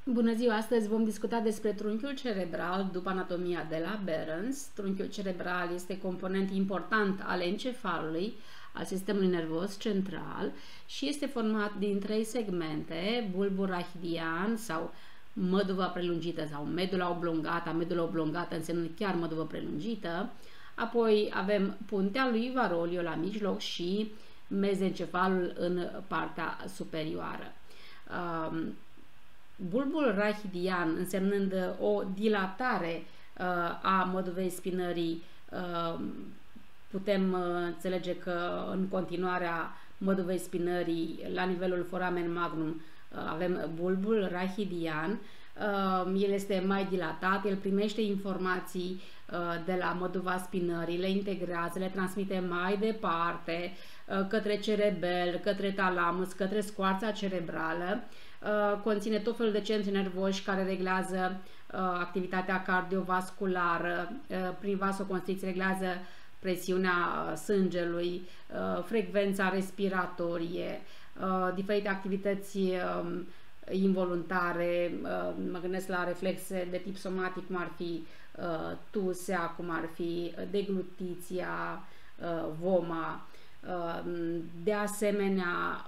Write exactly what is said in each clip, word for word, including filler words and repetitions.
Bună ziua! Astăzi vom discuta despre trunchiul cerebral după anatomia de la Behrens. Trunchiul cerebral este component important al encefalului, al sistemului nervos central și este format din trei segmente: bulbul rachidian sau măduva prelungită sau medula oblongată, medula oblongată însemnând chiar măduvă prelungită. Apoi avem puntea lui Varolio la mijloc și mezencefalul în partea superioară. Bulbul rachidian însemnând o dilatare uh, a măduvei spinării, uh, putem uh, înțelege că în continuarea măduvei spinării la nivelul foramen magnum uh, avem bulbul rachidian. Uh, el este mai dilatat, el primește informații uh, de la măduva spinării, le integrează, le transmite mai departe uh, către cerebel, către talamus, către scoarța cerebrală. Conține tot felul de centri nervoși care reglează uh, activitatea cardiovasculară, uh, prin vasoconstricție reglează presiunea uh, sângelui, uh, frecvența respiratorie, uh, diferite activități uh, involuntare, uh, mă gândesc la reflexe de tip somatic, cum ar fi uh, tusea, cum ar fi deglutiția, uh, voma, uh, de asemenea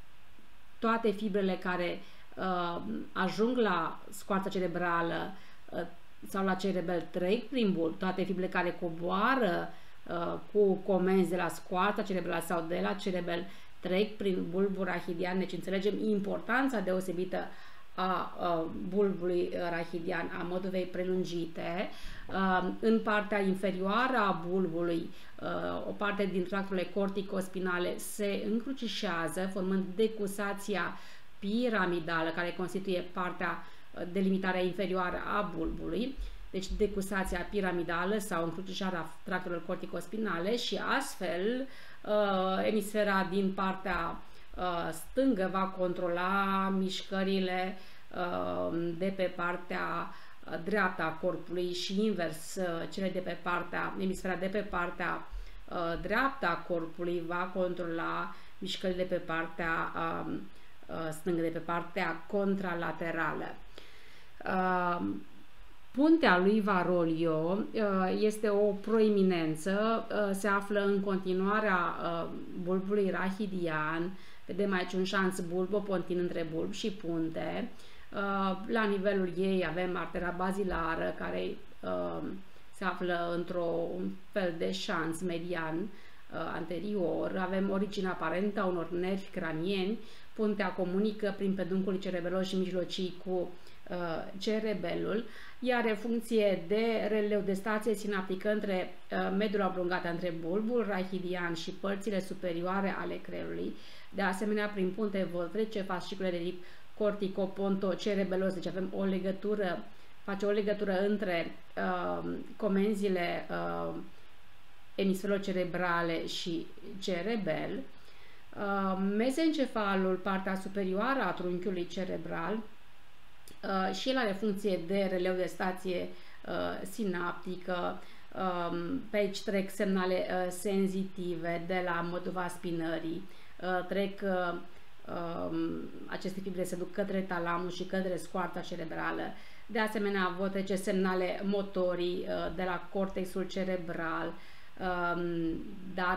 toate fibrele care uh, ajung la scoarța cerebrală uh, sau la cerebel trec prin bulb, toate fibrele care coboară uh, cu comenzi de la scoarța cerebrală sau de la cerebel trec prin bulbul rachidian. Deci înțelegem importanța deosebită a uh, bulbului rachidian, a măduvei prelungite. Uh, în partea inferioară a bulbului, uh, o parte din tracturile corticospinale se încrucișează, formând decusația piramidală, care constituie partea de limitare inferioară a bulbului. Deci decusația piramidală sau încrucișarea tracturilor corticospinale și astfel uh, emisfera din partea uh, stângă va controla mișcările uh, de pe partea dreapta a corpului și invers, cele de pe partea, emisfera de pe partea uh, dreapta a corpului va controla mișcările de pe partea uh, uh, stângă, de pe partea contralaterală. Uh, puntea lui Varolio uh, este o proeminență, uh, se află în continuarea uh, bulbului rachidian. Vedem aici un șanț bulbopontin între bulb și punte. La nivelul ei avem artera bazilară, care uh, se află într-un fel de șanț median uh, anterior. Avem originea aparentă a unor nervi cranieni. Puntea comunică prin pedunculi cerebeloși mijlocii cu uh, cerebelul, iar are funcție de releu de stație sinaptică între uh, medula oblongată, între bulbul rachidian și părțile superioare ale creierului. De asemenea, prin punte vor trece fascicule de tip corticopontocerebelos, deci avem o legătură, face o legătură între uh, comenzile uh, emisferelor cerebrale și cerebel. Uh, mezencefalul, partea superioară a trunchiului cerebral, uh, și el are funcție de releu de stație uh, sinaptică. Uh, pe aici trec semnale uh, senzitive de la măduva spinării, uh, trec uh, aceste fibre se duc către talamus și către scoarța cerebrală. De asemenea, vor trece semnale motorii de la cortexul cerebral, dar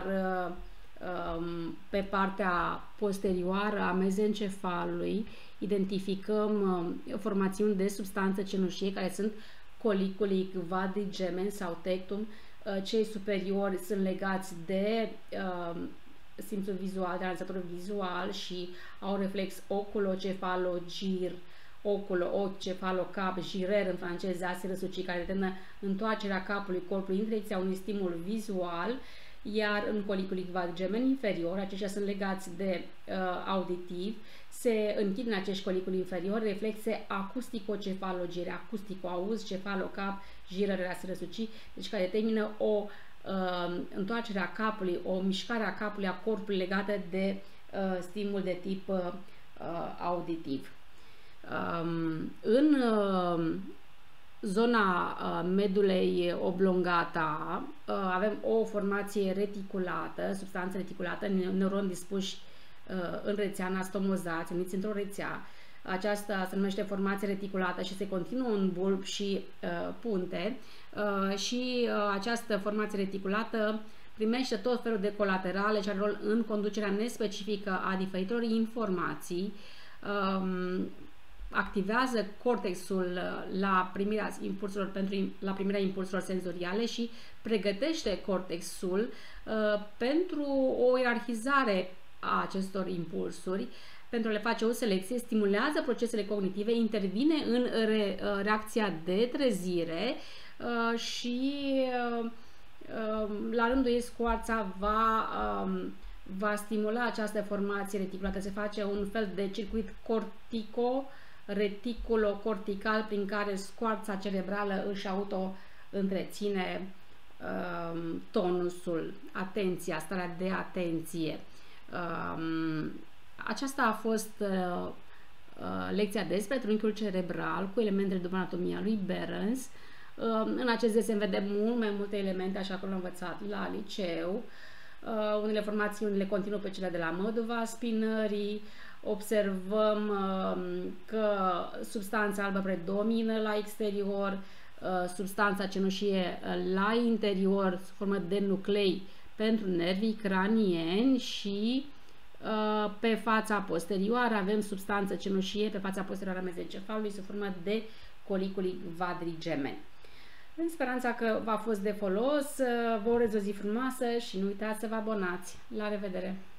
pe partea posterioară a mezencefalului identificăm formațiuni de substanță cenușie care sunt coliculii quadrigemeni sau tectum. Cei superiori sunt legați de simțul vizual, de analizatorul vizual și au reflex oculocefalogir, oculo, ochi, cefalo, cap, girer în franceză, a se răsuci, care determină întoarcerea capului corpului în direcția unui stimul vizual, iar în coliculii quadrigemeni inferior, aceștia sunt legați de uh, auditiv, se închid în acești coliculi inferiori reflexe acustico-cefalogire, acustico, auz, cefalo, cap, girările, a se răsuci, deci care determină o Uh, întoarcerea capului, o mișcare a capului, a corpului legată de uh, stimul de tip uh, auditiv. Um, în uh, zona uh, medulei oblongata uh, avem o formație reticulată, substanță reticulată, neuroni dispuși uh, în rețea, anastomozați, uniți într-o rețea. aceasta se numește formație reticulată și se continuă în bulb și uh, punte uh, și uh, această formație reticulată primește tot felul de colaterale și are rol în conducerea nespecifică a diferitor informații, um, activează cortexul la primirea impulsurilor pentru la primirea impulsurilor senzoriale și pregătește cortexul uh, pentru o ierarhizare a acestor impulsuri, pentru a le face o selecție, stimulează procesele cognitive, intervine în re, uh, reacția de trezire uh, și uh, uh, la rândul ei scoarța va uh, va stimula această formație reticulată. Se face un fel de circuit cortico reticulocortical prin care scoarța cerebrală își auto-întreține uh, tonusul, atenția, starea de atenție. Uh, aceasta a fost uh, uh, lecția despre trunchiul cerebral cu elementele după anatomia lui Behrens. Uh, în acest desen vedem mult mai multe elemente, așa cum l-am învățat la liceu. Uh, unele formații, unele continuă pe cele de la Măduva, spinării. Observăm uh, că substanța albă predomină la exterior, uh, substanța cenușie la interior, sub formă de nuclei pentru nervii cranieni și uh, pe fața posterioară avem substanță cenușie pe fața posterioară a mezencefalului sub formă de coliculi quadrigemeni. În speranța că v-a fost de folos, uh, vă urez o zi frumoasă și nu uitați să vă abonați. La revedere!